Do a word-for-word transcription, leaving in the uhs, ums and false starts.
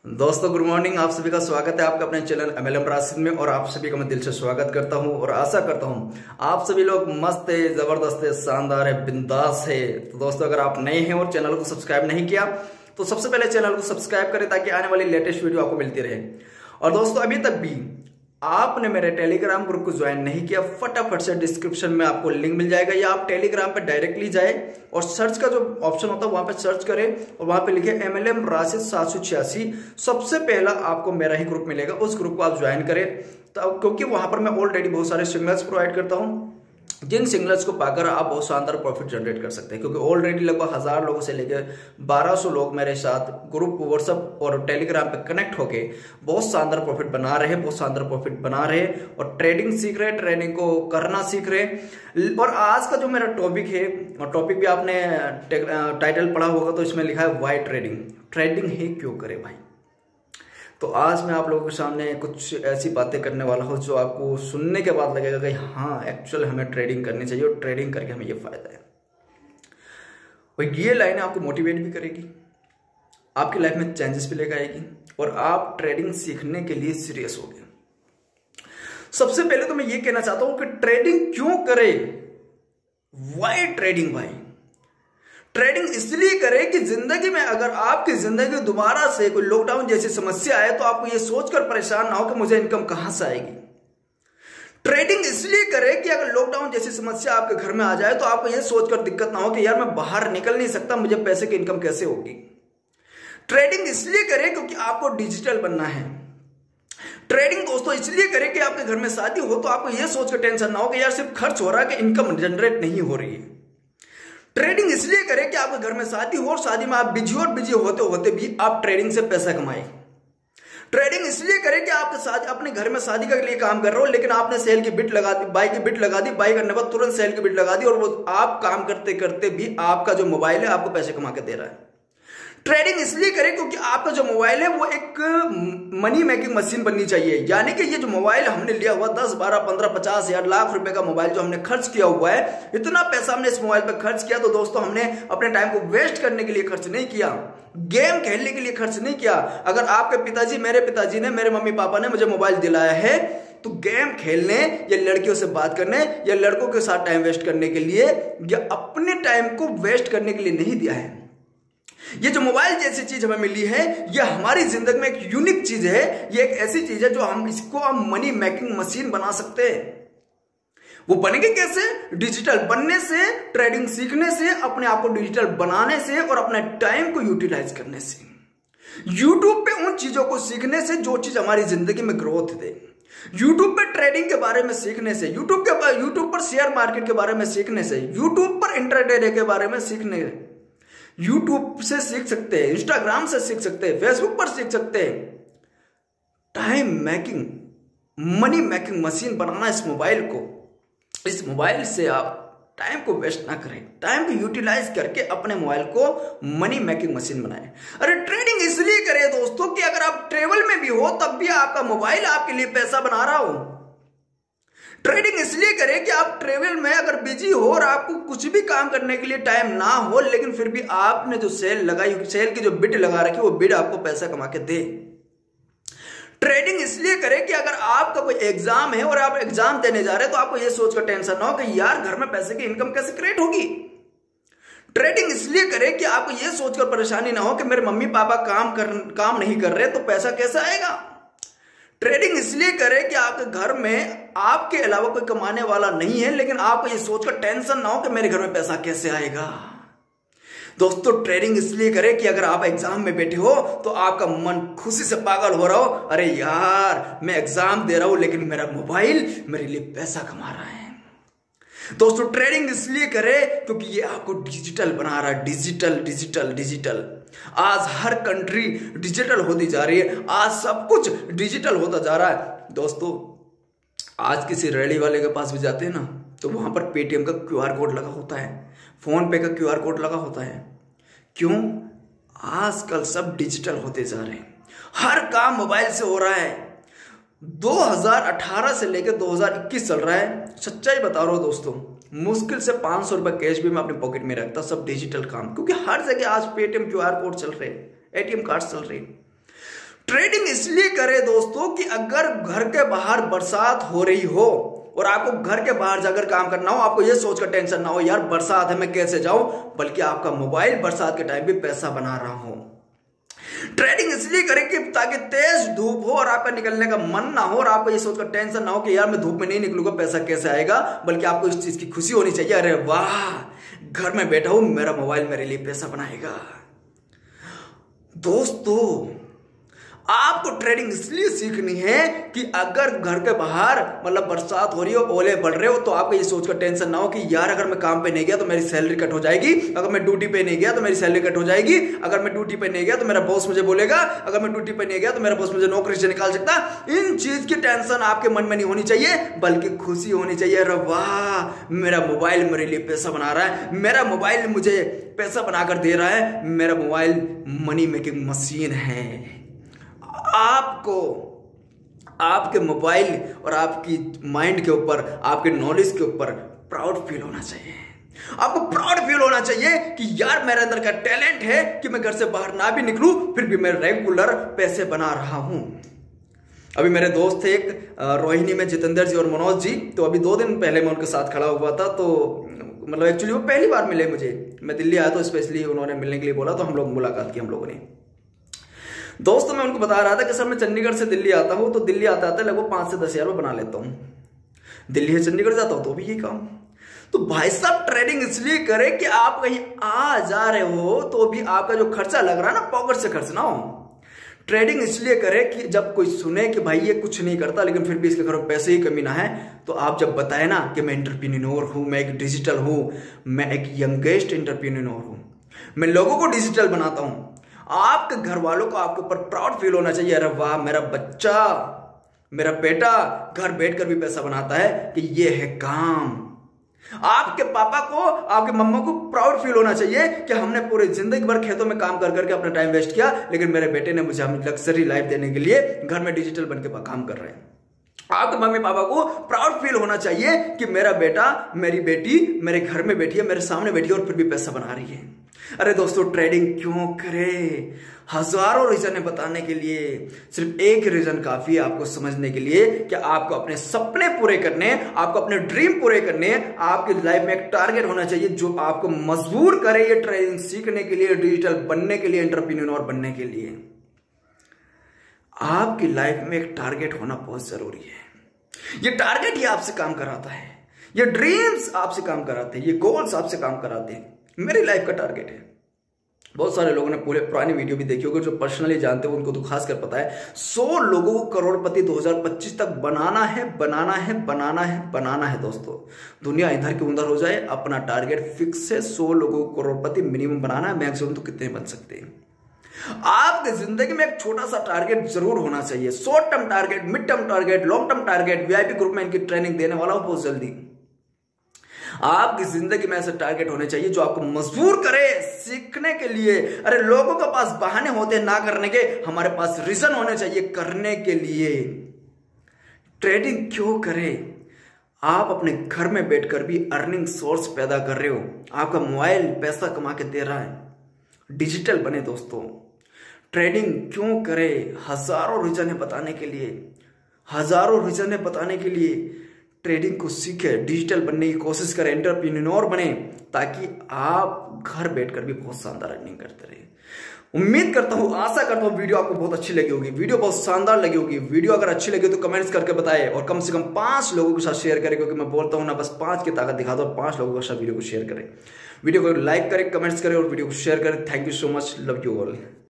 दोस्तों good morning. आप सभी का स्वागत है आपका अपने चैनल एमएलएम राशिद में और आप सभी का मैं दिल से स्वागत करता हूं और आशा करता हूं आप सभी लोग मस्त है, जबरदस्त है, शानदार है, बिंदास है। तो दोस्तों अगर आप नए हैं और चैनल को सब्सक्राइब नहीं किया तो सबसे पहले चैनल को सब्सक्राइब करें ताकि आने वाली लेटेस्ट वीडियो आपको मिलती रहे। और दोस्तों अभी तक भी आपने मेरे टेलीग्राम ग्रुप को ज्वाइन नहीं किया, फटाफट से डिस्क्रिप्शन में आपको लिंक मिल जाएगा या आप टेलीग्राम पे डायरेक्टली जाए और सर्च का जो ऑप्शन होता है वहां पे सर्च करें और वहां पे लिखे एमएलएम राशिद सात सौ छियासी। सबसे पहला आपको मेरा ही ग्रुप मिलेगा, उस ग्रुप को आप ज्वाइन करें तो क्योंकि वहां पर मैं ऑलरेडी बहुत सारे सिग्नल्स प्रोवाइड करता हूं जिन सिग्नल्स को पाकर आप बहुत शानदार प्रॉफिट जनरेट कर सकते हैं। क्योंकि ऑलरेडी लगभग हजार लोगों से लेकर बारह सौ लोग मेरे साथ ग्रुप व्हाट्सएप और टेलीग्राम पे कनेक्ट होके बहुत शानदार प्रॉफिट बना रहे हैं बहुत शानदार प्रॉफिट बना रहे हैं और ट्रेडिंग सीख रहे हैं, ट्रेडिंग को करना सीख रहे हैं। और आज का जो मेरा टॉपिक है और टॉपिक भी आपने टाइटल पढ़ा होगा तो इसमें लिखा है वाई ट्रेडिंग। ट्रेडिंग ही क्यों करे भाई। तो आज मैं आप लोगों के सामने कुछ ऐसी बातें करने वाला हूं जो आपको सुनने के बाद लगेगा कि हाँ एक्चुअल हमें ट्रेडिंग करनी चाहिए और ट्रेडिंग करके हमें ये फायदा है। और ये लाइन आपको मोटिवेट भी करेगी, आपकी लाइफ में चेंजेस भी लेकर आएगी और आप ट्रेडिंग सीखने के लिए सीरियस हो गए। सबसे पहले तो मैं ये कहना चाहता हूं कि ट्रेडिंग क्यों करे, वाई ट्रेडिंग भाई। ट्रेडिंग इसलिए करें कि जिंदगी में अगर आपकी जिंदगी दोबारा से कोई लॉकडाउन जैसी समस्या आए तो आपको यह सोचकर परेशान ना हो कि मुझे इनकम कहां से आएगी। ट्रेडिंग इसलिए करें कि अगर लॉकडाउन जैसी समस्या आपके घर में आ जाए तो आपको यह सोचकर दिक्कत ना हो कि यार मैं बाहर निकल नहीं सकता, मुझे पैसे की इनकम कैसे होगी। ट्रेडिंग इसलिए करें क्योंकि आपको डिजिटल बनना है। ट्रेडिंग दोस्तों इसलिए करें कि आपके घर में शादी हो तो आपको यह सोचकर टेंशन ना हो कि यार सिर्फ खर्च हो रहा है कि इनकम जनरेट नहीं हो रही है। ट्रेडिंग इसलिए करें कि आपके घर में शादी हो और शादी में आप बिजी और बिजी होते होते भी आप ट्रेडिंग से पैसा कमाएं। ट्रेडिंग इसलिए करें कि आपके साथ अपने घर में शादी के लिए काम कर रहे हो लेकिन आपने सेल की बिट लगा दी, बाई की बिट लगा दी, बाई करने के बाद तुरंत सेल की बिट लगा दी और वो आप काम करते करते भी आपका जो मोबाइल है आपको पैसे कमा के दे रहा है। ट्रेडिंग इसलिए करें क्योंकि आपका जो मोबाइल है वो एक मनी मेकिंग मशीन बननी चाहिए। यानी कि ये जो मोबाइल हमने लिया हुआ दस बारह पंद्रह पचास हजार लाख रुपए का मोबाइल जो हमने खर्च किया हुआ है, इतना पैसा हमने इस मोबाइल पर खर्च किया तो दोस्तों हमने अपने टाइम को वेस्ट करने के लिए खर्च नहीं किया, गेम खेलने के लिए खर्च नहीं किया। अगर आपके पिताजी, मेरे पिताजी ने, मेरे मम्मी पापा ने मुझे मोबाइल दिलाया है तो गेम खेलने या लड़कियों से बात करने या लड़कों के साथ टाइम वेस्ट करने के लिए या अपने टाइम को वेस्ट करने के लिए नहीं दिया है। ये जो मोबाइल जैसी चीज हमें मिली है ये हमारी जिंदगी में एक यूनिक चीज है। ये एक ऐसी चीज है जो हम इसको हम मनी मेकिंग मशीन बना सकते हैं। वो बनेंगे कैसे? डिजिटल बनने से, ट्रेडिंग सीखने से, अपने आप को डिजिटल बनाने से और अपने टाइम को यूटिलाइज करने से, यूट्यूब पे उन चीजों को सीखने से जो चीज हमारी जिंदगी में ग्रोथ दे, यूट्यूब पे ट्रेडिंग के बारे में सीखने से, यूट्यूब के यूट्यूब पर शेयर मार्केट के बारे में सीखने से, यूट्यूब पर इंट्राडे के बारे में सीखने, यूट्यूब से सीख सकते हैं, इंस्टाग्राम से सीख सकते हैं, फेसबुक पर सीख सकते हैं। Time making, money making machine बनाना इस मोबाइल को। इस मोबाइल से आप टाइम को वेस्ट ना करें, टाइम को यूटिलाइज करके अपने मोबाइल को मनी मेकिंग मशीन बनाएं। अरे ट्रेडिंग इसलिए करें दोस्तों कि अगर आप ट्रेवल में भी हो तब भी आपका मोबाइल आपके लिए पैसा बना रहा हो। ट्रेडिंग इसलिए करें कि आप ट्रेवल में अगर बिजी हो और आपको कुछ भी काम करने के लिए टाइम ना हो लेकिन फिर भी आपने जो सेल लगाई, सेल की जो बिड लगा रखी वो बिड आपको पैसा कमा के दे। ट्रेडिंग इसलिए करें कि अगर आपका कोई एग्जाम है और आप एग्जाम देने जा रहे हैं तो आपको यह सोचकर टेंशन ना हो कि यार घर में पैसे की इनकम कैसे क्रिएट होगी। ट्रेडिंग इसलिए करें कि आपको यह सोचकर परेशानी ना हो कि मेरे मम्मी पापा काम कर काम नहीं कर रहे तो पैसा कैसे आएगा। ट्रेडिंग इसलिए करें कि आपके घर में आपके अलावा कोई कमाने वाला नहीं है लेकिन आपको ये सोचकर टेंशन ना हो कि मेरे घर में पैसा कैसे आएगा। दोस्तों ट्रेडिंग इसलिए करें कि अगर आप एग्जाम में बैठे हो तो आपका मन खुशी से पागल हो रहा हो, अरे यार मैं एग्जाम दे रहा हूं लेकिन मेरा मोबाइल मेरे लिए पैसा कमा रहा है। दोस्तों ट्रेडिंग इसलिए करें क्योंकि ये आपको डिजिटल बना रहा है। डिजिटल डिजिटल डिजिटल आज हर कंट्री डिजिटल होती जा रही है, आज सब कुछ डिजिटल होता जा रहा है। दोस्तों आज किसी रेडी वाले के पास भी जाते हैं ना तो वहां पर पेटीएम का क्यूआर कोड लगा होता है, फोन पे का क्यूआर कोड लगा होता है। क्यों? आजकल सब डिजिटल होते जा रहे हैं, हर काम मोबाइल से हो रहा है। दो हज़ार अठारह से लेकर दो हज़ार इक्कीस चल रहा है। सच्चाई बता रहा हूं दोस्तों, मुश्किल से पांच सौ रुपए कैश भी मैं अपने पॉकेट में रखता, सब डिजिटल काम, क्योंकि हर जगह आज पेटीएम क्यूआर कोड चल रहे, एटीएम कार्ड चल रहे। ट्रेडिंग इसलिए करें दोस्तों कि अगर घर के बाहर बरसात हो रही हो और आपको घर के बाहर जाकर काम करना हो, आपको यह सोचकर टेंशन ना हो यार बरसात है मैं कैसे जाऊं, बल्कि आपका मोबाइल बरसात के टाइम भी पैसा बना रहा हो। ट्रेडिंग इसलिए करें कि ताकि तेज धूप हो और आपका निकलने का मन ना हो और आपको ये सोचकर टेंशन ना हो कि यार मैं धूप में नहीं निकलूंगा पैसा कैसे आएगा, बल्कि आपको इस चीज की खुशी होनी चाहिए, अरे वाह घर में बैठा हूं मेरा मोबाइल मेरे लिए पैसा बनाएगा। दोस्तों आपको ट्रेडिंग इसलिए सीखनी है कि अगर घर के बाहर मतलब बरसात हो रही हो, ओले पड़ रहे हो, तो आपको ये सोचकर टेंशन ना हो कि यार अगर मैं काम पे नहीं गया तो मेरी सैलरी कट हो जाएगी, अगर मैं ड्यूटी पे नहीं गया तो मेरी सैलरी कट हो जाएगी, अगर मैं ड्यूटी पे नहीं गया तो मेरा बॉस मुझे बोलेगा, अगर मैं ड्यूटी पे नहीं गया तो मेरा बॉस मुझे नौकरी से निकाल सकता। इन चीज की टेंशन आपके मन में नहीं होनी चाहिए, बल्कि खुशी होनी चाहिए, अरे वाह मेरा मोबाइल मेरे लिए पैसा बना रहा है, मेरा मोबाइल मुझे पैसा बनाकर दे रहा है, मेरा मोबाइल मनी मेकिंग मशीन है। आपको आपके मोबाइल और आपकी माइंड के ऊपर, आपके नॉलेज के ऊपर प्राउड फील होना चाहिए। आपको प्राउड फील होना चाहिए कि यार मेरे अंदर का टैलेंट है कि मैं घर से बाहर ना भी निकलूं फिर भी मैं रेगुलर पैसे बना रहा हूं। अभी मेरे दोस्त थे एक रोहिणी में जितेंद्र जी और मनोज जी, तो अभी दो दिन पहले मैं उनके साथ खड़ा हुआ था, तो मतलब एक्चुअली वो पहली बार मिले मुझे, मैं दिल्ली आया तो स्पेशली उन्होंने मिलने के लिए बोला तो हम लोग मुलाकात की हम लोगों ने। दोस्तों मैं उनको बता रहा था कि सर मैं चंडीगढ़ से दिल्ली आता हूँ, तो दिल्ली आता आता लगभग पांच से दस हजार रुपये बना लेता हूँ, दिल्ली से चंडीगढ़ जाता हूँ तो भी ये काम। तो भाई साहब ट्रेडिंग इसलिए करें कि आप कहीं आ जा रहे हो तो भी आपका जो खर्चा लग रहा है ना पॉकेट से खर्च ना हो। ट्रेडिंग इसलिए करें कि जब कोई सुने कि भाई ये कुछ नहीं करता लेकिन फिर भी इसके घर में पैसे ही कमी ना है, तो आप जब बताए ना कि मैं एंटरप्रेन्योर हूं, मैं एक डिजिटल हूं, मैं एक यंगेस्ट एंटरप्रेन्योर हूं, मैं लोगों को डिजिटल बनाता हूं, आपके घर वालों को आपके ऊपर प्राउड फील होना चाहिए, अरे वाह मेरा बच्चा मेरा बेटा घर बैठकर भी पैसा बनाता है, कि ये है काम। आपके पापा को आपके मम्मा को प्राउड फील होना चाहिए कि हमने पूरे जिंदगी भर खेतों में काम कर करके अपना टाइम वेस्ट किया, लेकिन मेरे बेटे ने मुझे हमें लग्जरी लाइफ देने के लिए घर में डिजिटल बन के काम कर रहे हैं। आपके मम्मी पापा को प्राउड फील होना चाहिए कि मेरा बेटा मेरी बेटी मेरे घर में बैठी है, मेरे सामने बैठी है और फिर भी पैसा बना रही है। अरे दोस्तों ट्रेडिंग क्यों करें? हजारों रीजन है बताने के लिए, सिर्फ एक रीजन काफी है आपको समझने के लिए कि आपको अपने सपने पूरे करने, आपको अपने ड्रीम पूरे करने, आपकी लाइफ में एक टारगेट होना चाहिए जो आपको मजबूर करे ये ट्रेडिंग सीखने के लिए, डिजिटल बनने के लिए, एंटरप्रेन्योर बनने के लिए। आपकी लाइफ में एक टारगेट होना बहुत जरूरी है। ये टारगेट ही आपसे काम कराता है, ये ड्रीम्स आपसे काम कराते हैं, ये गोल्स आपसे काम कराते हैं। मेरी लाइफ का टारगेट है। बहुत सारे लोगों ने पूरे पुरानी वीडियो भी देखी होगी, जो पर्सनली जानते हो उनको तो खास कर पता है। सौ लोगों को करोड़पति दो हज़ार पच्चीस तक बनाना है, बनाना है, बनाना है, बनाना है। दोस्तों दुनिया इधर की उधर हो जाए, अपना टारगेट फिक्स है, सौ लोगों को करोड़पति मिनिमम बनाना है, मैक्सिमम तो कितने बन सकते हैं। आपकी जिंदगी में एक छोटा सा टारगेट जरूर होना चाहिए, short term target, mid term target, long term target. VIP group में इनकी ट्रेनिंग देने वाला हूं बहुत जल्दी। आपकी जिंदगी में ऐसे टारगेट होने चाहिए जो आपको मजबूर करे सीखने के लिए। अरे लोगों के पास बहाने होते हैं ना करने के, हमारे पास रीजन होने चाहिए करने के लिए। ट्रेडिंग क्यों करें? आप अपने घर में बैठकर भी अर्निंग सोर्स पैदा कर रहे हो, आपका मोबाइल पैसा कमा के दे रहा है, डिजिटल बने दोस्तों। ट्रेडिंग क्यों करें? हजारों रीजन है बताने के लिए, हजारों रीजन है बताने के लिए। ट्रेडिंग को सीखे, डिजिटल बनने की कोशिश करें, एंटरप्रेन्योर बने, ताकि आप घर बैठकर भी बहुत शानदार अर्निंग करते रहे। उम्मीद करता हूं, आशा करता हूं वीडियो आपको बहुत अच्छी लगी होगी, वीडियो बहुत शानदार लगी होगी। वीडियो अगर अच्छी लगी तो कमेंट्स करके बताएं और कम से कम पांच लोगों के साथ शेयर करें, क्योंकि मैं बोलता हूं ना बस पांच की ताकत दिखा दो, पांच लोगों के साथ वीडियो को शेयर करें। वीडियो को लाइक करें, कमेंट्स करें और वीडियो को शेयर करें। Thank you so much, love you all.